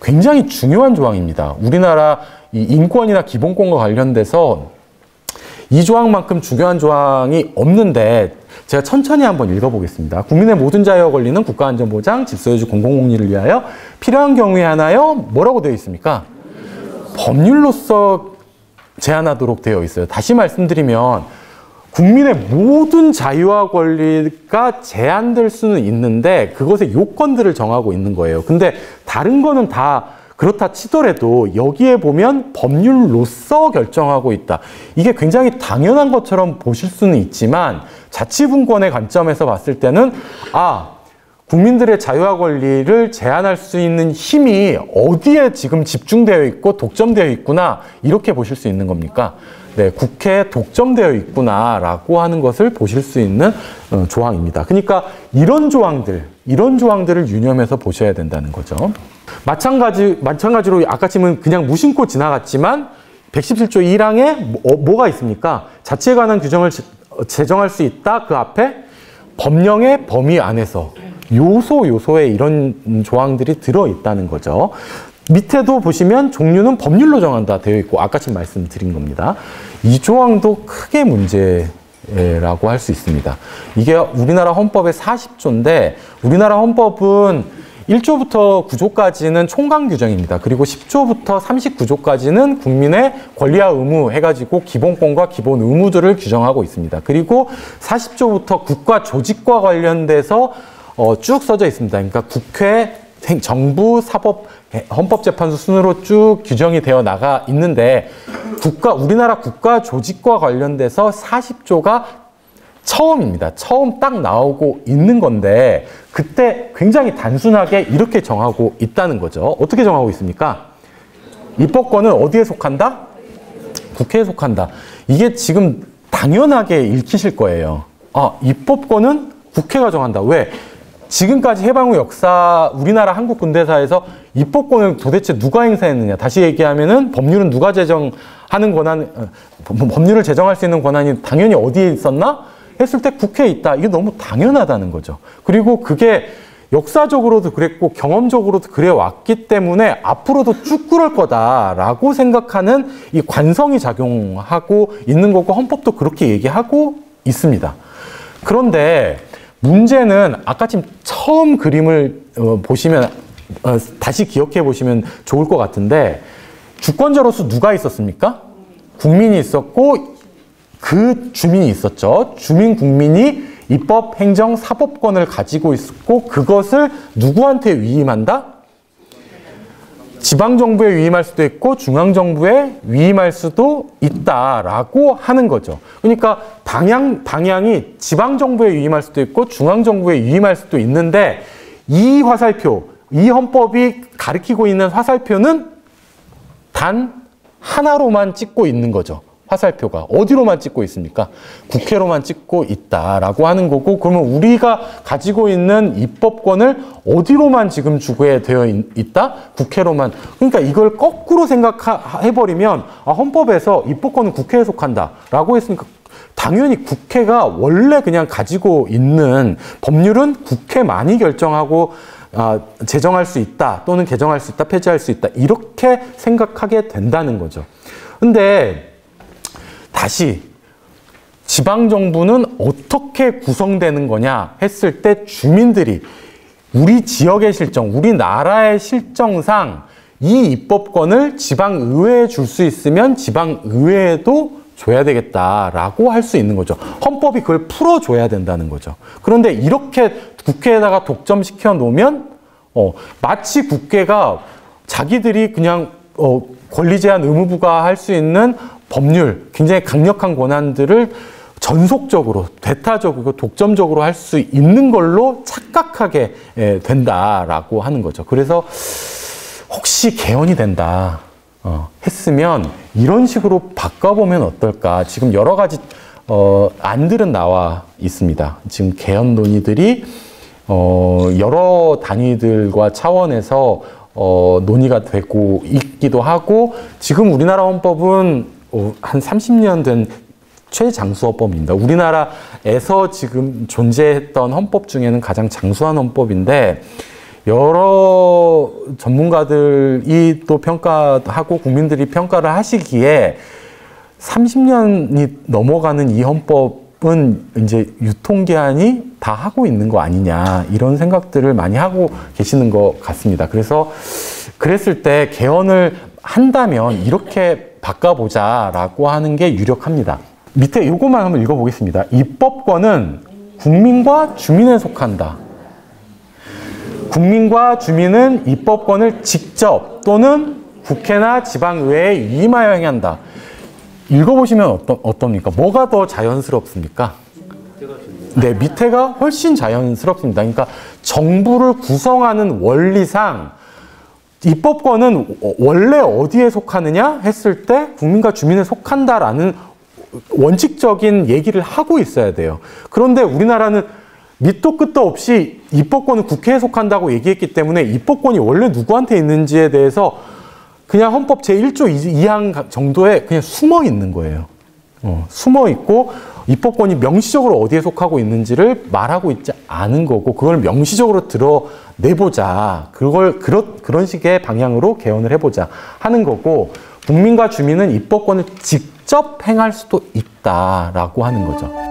굉장히 중요한 조항입니다. 우리나라 이 인권이나 기본권과 관련돼서 이 조항만큼 중요한 조항이 없는데 제가 천천히 한번 읽어보겠습니다. 국민의 모든 자유와 권리는 국가안전보장, 질서유지, 공공복리를 위하여 필요한 경우에 하나여 뭐라고 되어 있습니까? 법률로서 제한하도록 되어 있어요. 다시 말씀드리면 국민의 모든 자유와 권리가 제한될 수는 있는데 그것의 요건들을 정하고 있는 거예요. 근데 다른 거는 다 그렇다 치더라도 여기에 보면 법률로서 결정하고 있다. 이게 굉장히 당연한 것처럼 보실 수는 있지만 자치분권의 관점에서 봤을 때는 국민들의 자유와 권리를 제한할 수 있는 힘이 어디에 지금 집중되어 있고 독점되어 있구나 이렇게 보실 수 있는 겁니까? 네, 국회에 독점되어 있구나라고 하는 것을 보실 수 있는 조항입니다. 그러니까 이런 조항들을 유념해서 보셔야 된다는 거죠. 마찬가지로 아까 지금 그냥 무심코 지나갔지만 117조 1항에 뭐가 있습니까? 자치에 관한 규정을 제정할 수 있다. 그 앞에 법령의 범위 안에서 요소에 이런 조항들이 들어있다는 거죠. 밑에도 보시면 종류는 법률로 정한다 되어 있고 아까 지금 말씀드린 겁니다. 이 조항도 크게 문제라고 할 수 있습니다. 이게 우리나라 헌법의 40조인데 우리나라 헌법은 1조부터 9조까지는 총강 규정입니다. 그리고 10조부터 39조까지는 국민의 권리와 의무 해가지고 기본권과 기본 의무들을 규정하고 있습니다. 그리고 40조부터 국가 조직과 관련돼서 쭉 써져 있습니다. 그러니까 국회, 정부, 사법, 헌법재판소 순으로 쭉 규정이 되어 나가 있는데 우리나라 국가 조직과 관련돼서 40조가 처음입니다. 처음 딱 나오고 있는 건데 그때 굉장히 단순하게 이렇게 정하고 있다는 거죠. 어떻게 정하고 있습니까? 입법권은 어디에 속한다? 국회에 속한다. 이게 지금 당연하게 읽히실 거예요. 입법권은 국회가 정한다. 왜? 지금까지 해방 후 역사 우리나라 한국 근대사에서 입법권을 도대체 누가 행사했느냐. 다시 얘기하면은 법률은 누가 제정하는 권한, 법률을 제정할 수 있는 권한이 당연히 어디에 있었나? 했을 때 국회에 있다. 이게 너무 당연하다는 거죠. 그리고 그게 역사적으로도 그랬고 경험적으로도 그래 왔기 때문에 앞으로도 쭉 그럴 거다라고 생각하는 이 관성이 작용하고 있는 거고 헌법도 그렇게 얘기하고 있습니다. 그런데 문제는 아까 지금 처음 그림을 보시면 다시 기억해 보시면 좋을 것 같은데 주권자로서 누가 있었습니까? 국민이 있었고 그 주민이 있었죠. 주민 국민이 입법, 행정, 사법권을 가지고 있었고 그것을 누구한테 위임한다? 지방정부에 위임할 수도 있고 중앙정부에 위임할 수도 있다라고 하는 거죠. 그러니까 방향이 지방정부에 위임할 수도 있고 중앙정부에 위임할 수도 있는데 이 화살표, 이 헌법이 가리키고 있는 화살표는 단 하나로만 찍고 있는 거죠. 화살표가 어디로만 찍고 있습니까? 국회로만 찍고 있다라고 하는 거고 그러면 우리가 가지고 있는 입법권을 어디로만 지금 주게 되어 있다? 국회로만. 그러니까 이걸 거꾸로 생각해버리면 헌법에서 입법권은 국회에 속한다라고 했으니까 당연히 국회가 원래 그냥 가지고 있는 법률은 국회만이 결정하고 제정할 수 있다 또는 개정할 수 있다 폐지할 수 있다 이렇게 생각하게 된다는 거죠. 근데 다시 지방정부는 어떻게 구성되는 거냐 했을 때 주민들이 우리 지역의 실정, 우리나라의 실정상 이 입법권을 지방의회에 줄 수 있으면 지방의회에도 줘야 되겠다라고 할 수 있는 거죠. 헌법이 그걸 풀어줘야 된다는 거죠. 그런데 이렇게 국회에다가 독점시켜 놓으면 마치 국회가 자기들이 그냥 권리 제한 의무 부과할 수 있는 법률, 굉장히 강력한 권한들을 전속적으로, 대타적으로, 독점적으로 할 수 있는 걸로 착각하게 된다라고 하는 거죠. 그래서 혹시 개헌이 된다 했으면 이런 식으로 바꿔보면 어떨까. 지금 여러 가지 안들은 나와 있습니다. 지금 개헌 논의들이 여러 단위들과 차원에서 논의가 되고 있기도 하고 지금 우리나라 헌법은 한 30년 된 최장수헌법입니다. 우리나라에서 지금 존재했던 헌법 중에는 가장 장수한 헌법인데 여러 전문가들이 또 평가하고 국민들이 평가를 하시기에 30년이 넘어가는 이 헌법은 이제 유통기한이 다 하고 있는 거 아니냐 이런 생각들을 많이 하고 계시는 것 같습니다. 그래서 그랬을 때 개헌을 한다면 이렇게 바꿔보자라고 하는 게 유력합니다. 밑에 요것만 한번 읽어보겠습니다. 입법권은 국민과 주민에 속한다. 국민과 주민은 입법권을 직접 또는 국회나 지방의회에 위임하여 행한다. 읽어보시면 어떻습니까? 뭐가 더 자연스럽습니까? 네, 밑에가 훨씬 자연스럽습니다. 그러니까 정부를 구성하는 원리상 입법권은 원래 어디에 속하느냐 했을 때 국민과 주민에 속한다라는 원칙적인 얘기를 하고 있어야 돼요. 그런데 우리나라는 밑도 끝도 없이 입법권은 국회에 속한다고 얘기했기 때문에 입법권이 원래 누구한테 있는지에 대해서 그냥 헌법 제1조 2항 정도에 그냥 숨어 있는 거예요. 숨어 있고 입법권이 명시적으로 어디에 속하고 있는지를 말하고 있지 않은 거고 그걸 명시적으로 드러내보자. 그런 식의 방향으로 개헌을 해보자 하는 거고 국민과 주민은 입법권을 직접 행할 수도 있다라고 하는 거죠.